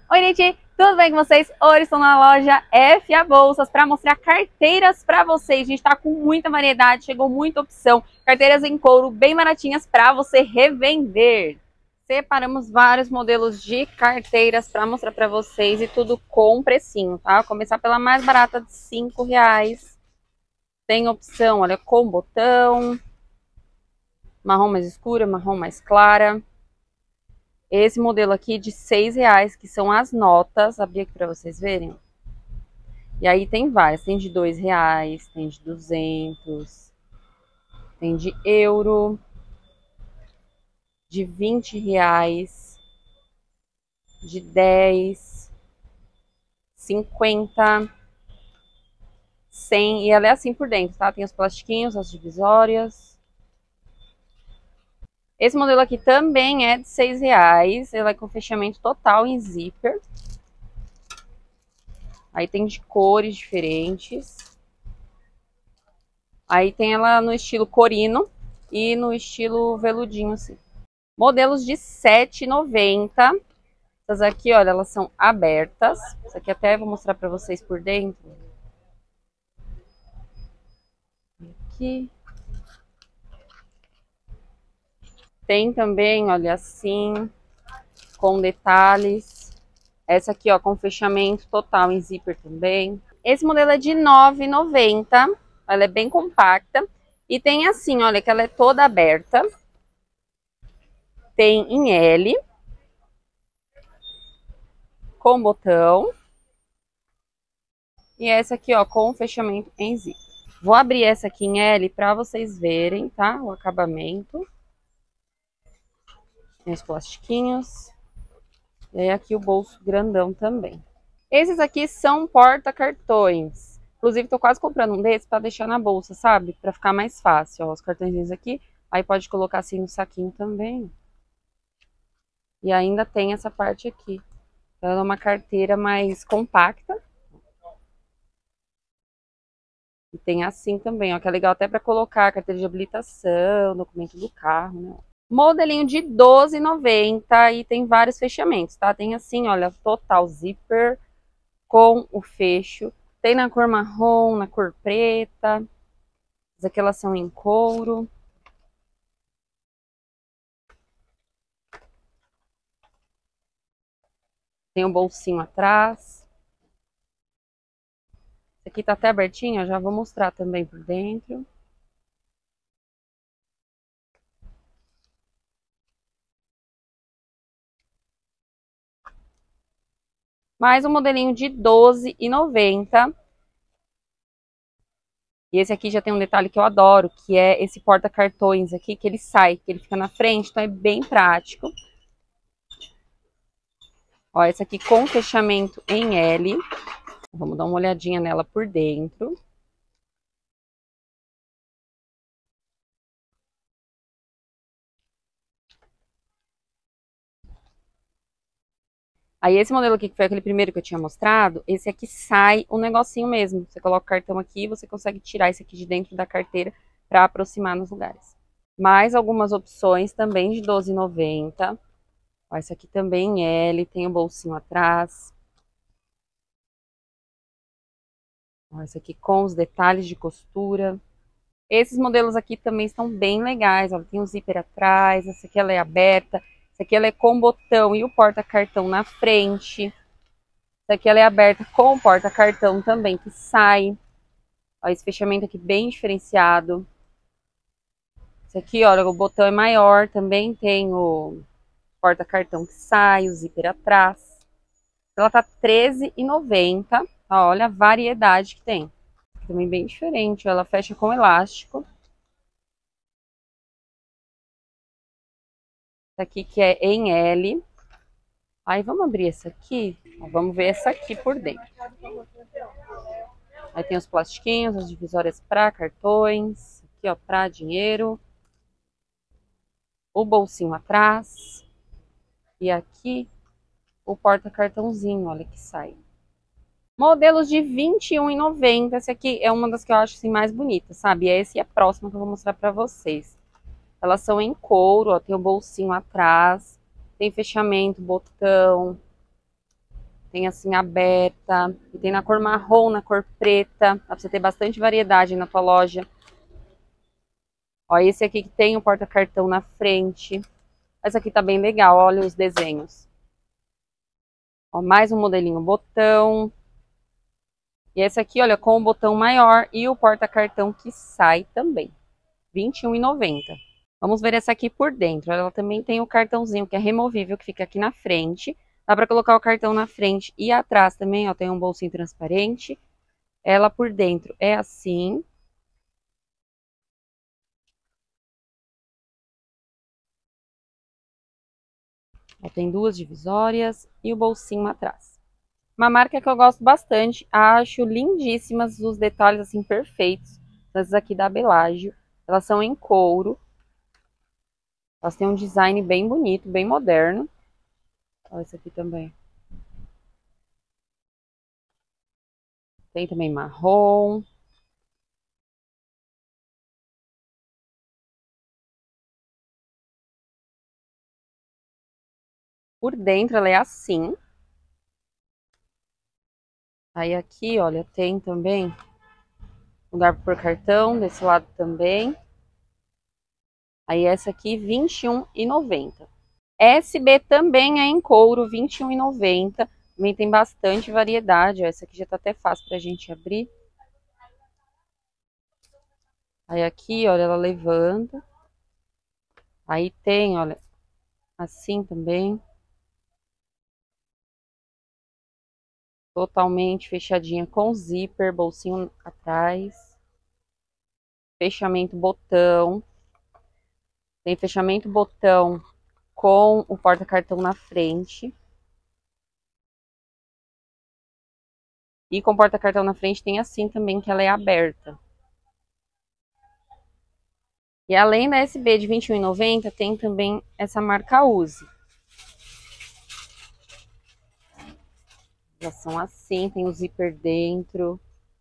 Oi, gente, tudo bem com vocês? Hoje estou na loja FA Bolsas para mostrar carteiras para vocês. A gente está com muita variedade, chegou muita opção. Carteiras em couro bem baratinhas para você revender. Separamos vários modelos de carteiras para mostrar para vocês e tudo com precinho, tá? Vou começar pela mais barata de R$5. Tem opção, olha, com botão, marrom mais escura, marrom mais clara. Esse modelo aqui de R$6, que são as notas, abri aqui para vocês verem. E aí tem várias, tem de R$2, tem de 200, tem de euro, de R$20, de 10, 50, 100, e ela é assim por dentro, tá? Tem os plastiquinhos, as divisórias. Esse modelo aqui também é de R$6, ele é com fechamento total em zíper. Aí tem de cores diferentes. Aí tem ela no estilo corino e no estilo veludinho, assim. Modelos de R$7,90. Essas aqui, olha, elas são abertas. Essa aqui até vou mostrar pra vocês por dentro. Aqui. Tem também, olha, assim, com detalhes. Essa aqui, ó, com fechamento total em zíper também. Esse modelo é de R$9,90. Ela é bem compacta. E tem assim, olha, que ela é toda aberta. Tem em L. Com botão. E essa aqui, ó, com fechamento em zíper. Vou abrir essa aqui em L para vocês verem, tá? O acabamento. Tem os plastiquinhos. E aí aqui o bolso grandão também. Esses aqui são porta-cartões. Inclusive, tô quase comprando um desses para deixar na bolsa, sabe? Para ficar mais fácil, ó, os cartõezinhos aqui. Aí pode colocar assim no saquinho também. E ainda tem essa parte aqui. Então, ela é uma carteira mais compacta. E tem assim também, ó, que é legal até para colocar carteira de habilitação, documento do carro, né? Modelinho de R$12,90 e tem vários fechamentos, tá? Tem assim, olha, total zíper com o fecho. Tem na cor marrom, na cor preta. Essas aqui elas são em couro. Tem um bolsinho atrás. Esse aqui tá até abertinho, eu já vou mostrar também por dentro. Mais um modelinho de R$12,90. E esse aqui já tem um detalhe que eu adoro, que é esse porta-cartões aqui, que ele sai, que ele fica na frente, então é bem prático. Ó, esse aqui com fechamento em L. Vamos dar uma olhadinha nela por dentro. Aí esse modelo aqui, que foi aquele primeiro que eu tinha mostrado, esse aqui sai um negocinho mesmo. Você coloca o cartão aqui e você consegue tirar esse aqui de dentro da carteira para aproximar nos lugares. Mais algumas opções também de R$12,90. Esse aqui também em L, tem o bolsinho atrás. Esse aqui com os detalhes de costura. Esses modelos aqui também estão bem legais. Ó, tem um zíper atrás, essa aqui ela é aberta. Essa aqui ela é com botão e o porta-cartão na frente. Essa aqui ela é aberta com o porta-cartão também, que sai. Ó, esse fechamento aqui bem diferenciado. Esse aqui, olha, o botão é maior, também tem o porta-cartão que sai, o zíper atrás. Ela tá R$13,90. Olha a variedade que tem. Também bem diferente, ela fecha com elástico. Essa aqui que é em L. Aí vamos abrir essa aqui. Ó, vamos ver essa aqui por dentro. Aí tem os plastiquinhos, as divisórias para cartões. Aqui, ó, para dinheiro. O bolsinho atrás. E aqui o porta-cartãozinho, olha que sai. Modelos de R$21,90. Essa aqui é uma das que eu acho assim, mais bonitas, sabe? Essa e a próxima que eu vou mostrar para vocês. Elas são em couro, ó, tem o bolsinho atrás, tem fechamento, botão. tem assim aberta, e tem na cor marrom, na cor preta, dá pra você ter bastante variedade na tua loja. Ó, esse aqui que tem o porta-cartão na frente. Essa aqui tá bem legal, olha os desenhos. Ó, mais um modelinho botão. E esse aqui, olha, com o botão maior e o porta-cartão que sai também. R$ 21,90. Vamos ver essa aqui por dentro. Ela também tem o cartãozinho que é removível, que fica aqui na frente. Dá pra colocar o cartão na frente e atrás também, ó, tem um bolsinho transparente. Ela por dentro é assim. Ó, tem duas divisórias e o bolsinho atrás. Uma marca que eu gosto bastante, acho lindíssimas, os detalhes assim perfeitos. Essas aqui da Belágio, elas são em couro. Elas têm um design bem bonito, bem moderno. Olha esse aqui também. Tem também marrom. Por dentro ela é assim. Aí aqui, olha, tem também lugar para pôr cartão, desse lado também. Aí essa aqui, R$ 21,90. SB também é em couro, R$ 21,90. Também tem bastante variedade. Ó, essa aqui já tá até fácil pra gente abrir. Aí aqui, olha, ela levanta. Aí tem, olha, assim também. Totalmente fechadinha com zíper, bolsinho atrás. Fechamento botão. Tem fechamento botão com o porta-cartão na frente. E com o porta-cartão na frente tem assim também, que ela é aberta. E além da SB de R$ 21,90, tem também essa marca Uzi. Já são assim, tem o zíper dentro.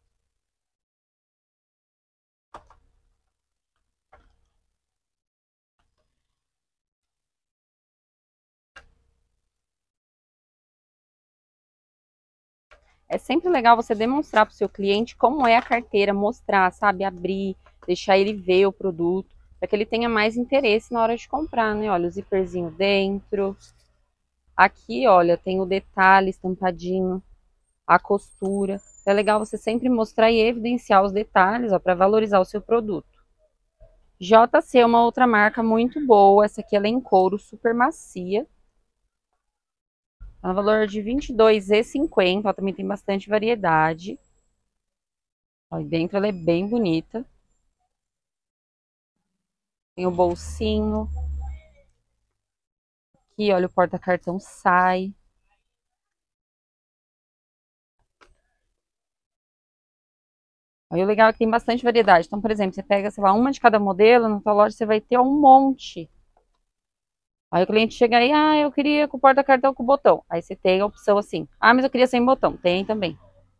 É sempre legal você demonstrar para o seu cliente como é a carteira, mostrar, sabe, abrir, deixar ele ver o produto, para que ele tenha mais interesse na hora de comprar, né? Olha, o zíperzinho dentro. Aqui, olha, tem o detalhe estampadinho, a costura. É legal você sempre mostrar e evidenciar os detalhes, ó, para valorizar o seu produto. JC é uma outra marca muito boa. Essa aqui ela é em couro, super macia. Tá no valor de R$ 22,50. Ó, também tem bastante variedade. Ó, e dentro ela é bem bonita. Tem o bolsinho. Aqui, olha, o porta-cartão sai. Aí o legal é que tem bastante variedade. Então, por exemplo, você pega, sei lá, uma de cada modelo, na sua loja você vai ter um monte. Aí o cliente chega aí, ah, eu queria com o porta-cartão com botão. Aí você tem a opção assim, ah, mas eu queria sem botão. Tem também.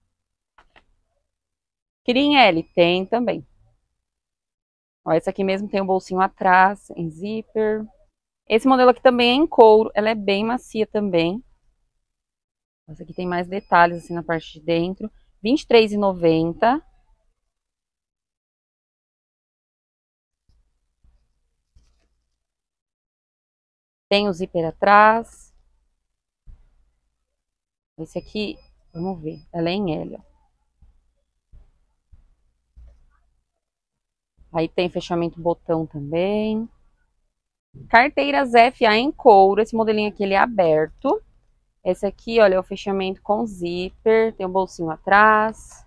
Queria em L? Tem também. Ó, esse aqui mesmo tem o bolsinho atrás, em zíper. Esse modelo aqui também é em couro, ela é bem macia também. Essa aqui tem mais detalhes assim na parte de dentro. R$ 23,90. Tem o zíper atrás. Esse aqui, vamos ver, ela é em L, ó. Aí tem fechamento botão também. Carteiras FA em couro. Esse modelinho aqui ele é aberto. Esse aqui, olha, é o fechamento com zíper. Tem o bolsinho atrás.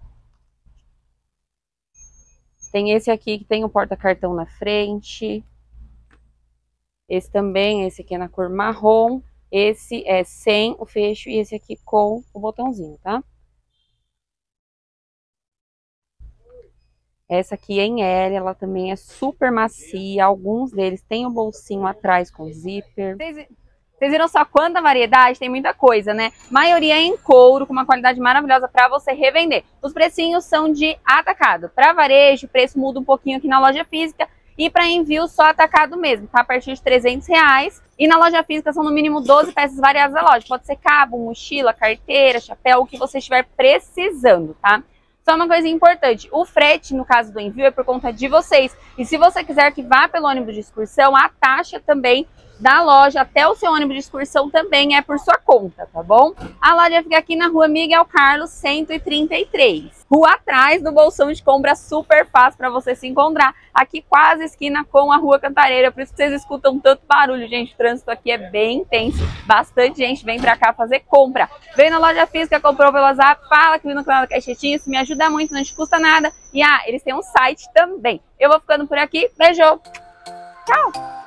Tem esse aqui que tem o porta-cartão na frente. Esse também, esse aqui é na cor marrom. Esse é sem o fecho e esse aqui com o botãozinho, tá? Essa aqui é em L, ela também é super macia. Alguns deles têm o bolsinho atrás com zíper. Vocês viram só quanta variedade? Tem muita coisa, né? Maioria é em couro, com uma qualidade maravilhosa para você revender. Os precinhos são de atacado. Para varejo, o preço muda um pouquinho aqui na loja física. E para envio só atacado mesmo, tá? A partir de R$300. E na loja física são no mínimo 12 peças variadas da loja. Pode ser cabo, mochila, carteira, chapéu, o que você estiver precisando, tá? Só uma coisa importante, o frete, no caso do envio, é por conta de vocês. E se você quiser que vá pelo ônibus de excursão, a taxa também da loja até o seu ônibus de excursão também é por sua conta, tá bom? A loja fica aqui na rua Miguel Carlos, 133. Rua atrás do Bolsão de Compra, super fácil para você se encontrar. Aqui quase esquina com a Rua Cantareira, por isso que vocês escutam tanto barulho, gente. O trânsito aqui é bem intenso, bastante gente vem pra cá fazer compra. Vem na loja física, comprou pelo WhatsApp, fala que viu no canal da Caixetinha, isso me ajuda muito, não te custa nada. E eles têm um site também. Eu vou ficando por aqui, beijo, tchau!